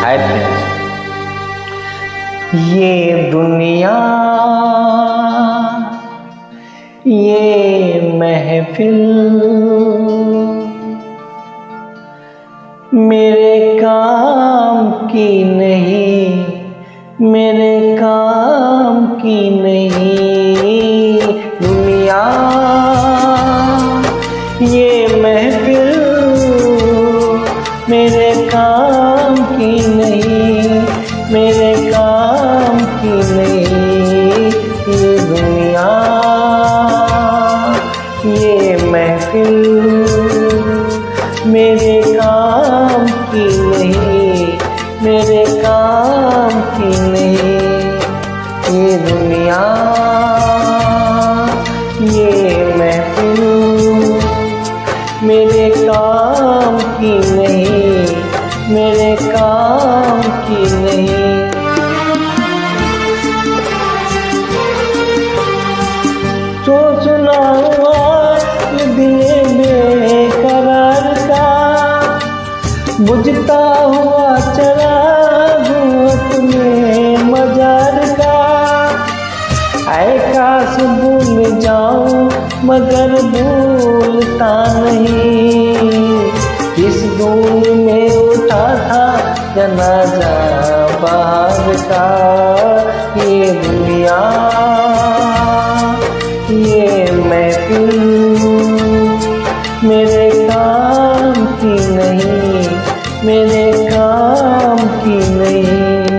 Hi friends, ये दुनिया, ये महफिल मेरे काम की नहीं, मेरे काम की नहीं। दुनिया, ये महफिल मेरे काम की नहीं, मेरे काम की नहीं। ये दुनिया, ये महफिल मेरे काम की नहीं, मेरे काम की नहीं। ये दुनिया, ये महफिल मेरे काम की नहीं, मेरे काम की नहीं। सोचना दिए बेकरार का, बुझता हुआ चला हूँ अपने मजार का। ऐ काश भूल जाऊं मगर भूलता नहीं, इस धूल में उठा था जनाजा बाहर का। ये दुनिया, ये महफिल मेरे काम की नहीं, मेरे काम की नहीं।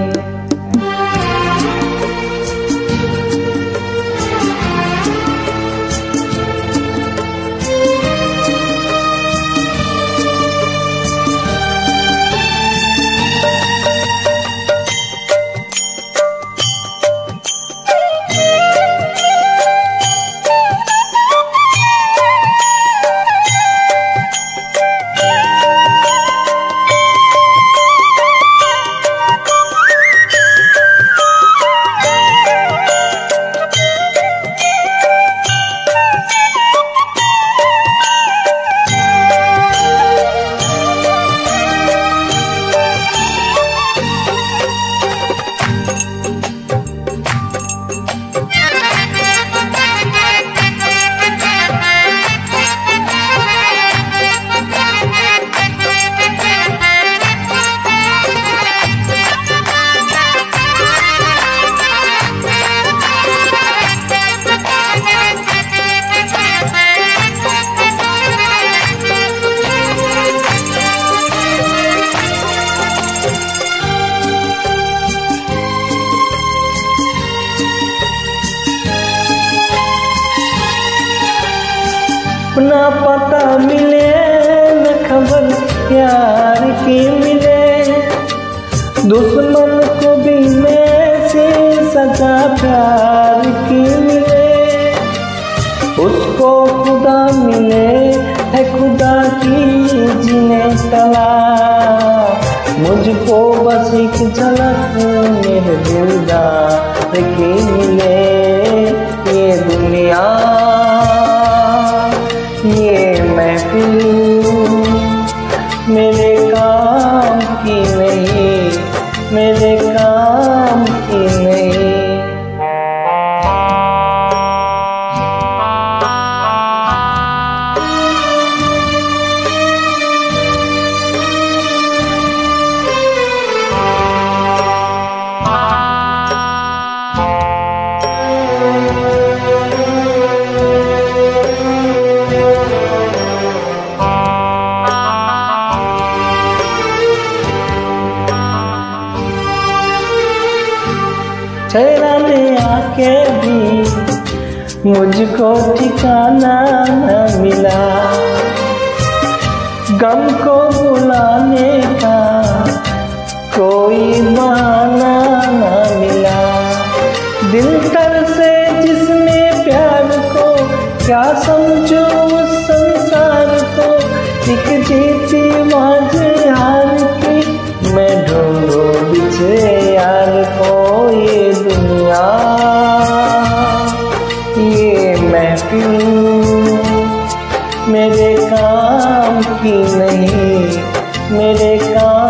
ना पता मिले न खबर प्यार की मिले, दुश्मन को भी मैं से सजा प्यार की मिले। उसको खुदा मिले है खुदा की जिन्हें तला, मुझको बस एक झलक मेरे दिलदार की मिले। ये दुनिया, ये महफिल मेरे काम की नहीं, मेरे काम की नहीं। ठहराने आके भी मुझको ठिकाना न मिला, गम को बुलाने का कोई बहाना न मिला। दिल तर से जिसने प्यार को, क्या समझो उस संसार को। एक जीती माझे हार की मैं ढूंढो बिछे यार को। ये दुनिया, ये महफिल मेरे काम की नहीं, मेरे काम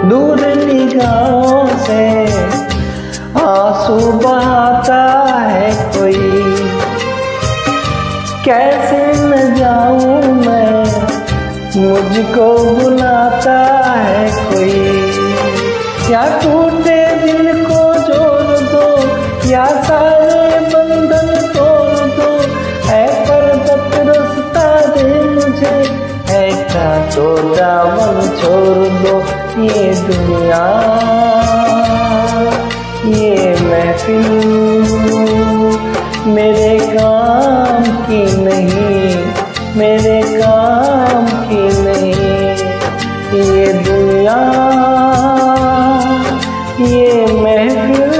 दूर निगाहों से आंसू बहाता है कोई। कैसे न जाऊं मैं, मुझको बुलाता है कोई। या टूटे दिल को जोड़ दो, या सारे बंधन तोड़ दो। है पर्वत रास्ता दे मुझे, है कांटो दामन छोड़ दो। ये दुनिया, ये महफिल मेरे काम की नहीं, मेरे काम की नहीं। ये दुनिया, ये महफिल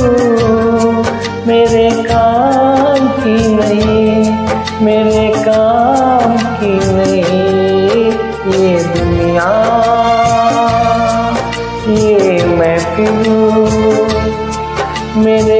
मेरे काम की नहीं, मेरे काम की नहीं। ये दुनिया, ये महफिल मेरे